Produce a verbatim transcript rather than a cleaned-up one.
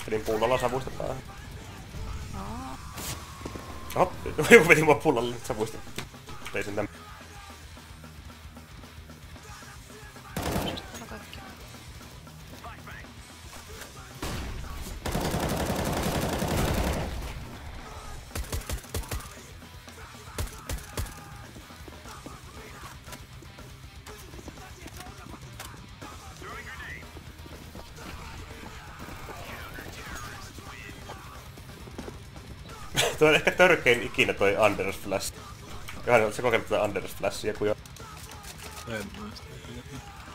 Vedin pullolla savuista päähän. Oho, joku veti mua pullolla nyt savuista. Ei sen tämän. Tuo on ehkä törkein ikinä toi Anders Flash. Johan ootko sä kokenut tätä Anders Flashia kuin jo? En mä sitä.